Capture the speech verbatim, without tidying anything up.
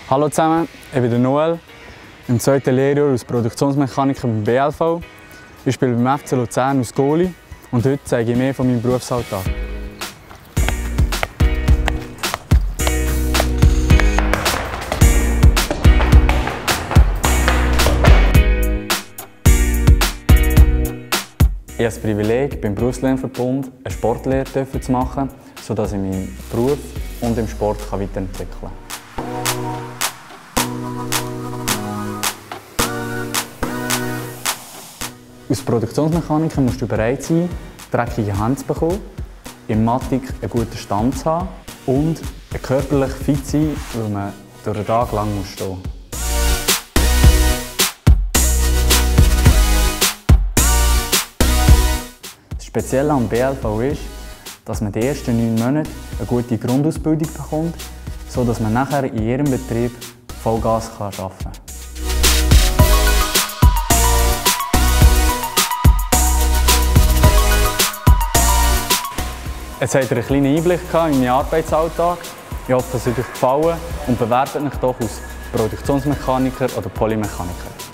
Hallo zusammen, ich bin Noel, im zweiten Lehrjahr als Produktionsmechaniker beim B L V. Ich spiele beim F C Luzern als Goalie und heute zeige ich mehr von meinem Berufsalltag. Ich habe das Privileg, beim Berufslernverbund eine Sportlehre zu machen, sodass ich meinen Beruf und im Sport weiterentwickeln kann. Als Produktionsmechaniker musst du bereit sein, dreckige Hände zu bekommen, in Matik einen guten Stand zu haben und körperlich fit zu sein, weil man durch den Tag lang stehen muss. Das Spezielle am B L V ist, dass man die ersten neun Monate eine gute Grundausbildung bekommt, sodass man nachher in jedem Betrieb Vollgas arbeiten kann. Jetzt habt ihr einen kleinen Einblick in meinen Arbeitsalltag. Ich hoffe, es hat euch gefallen und bewerbt euch doch als Produktionsmechaniker oder Polymechaniker.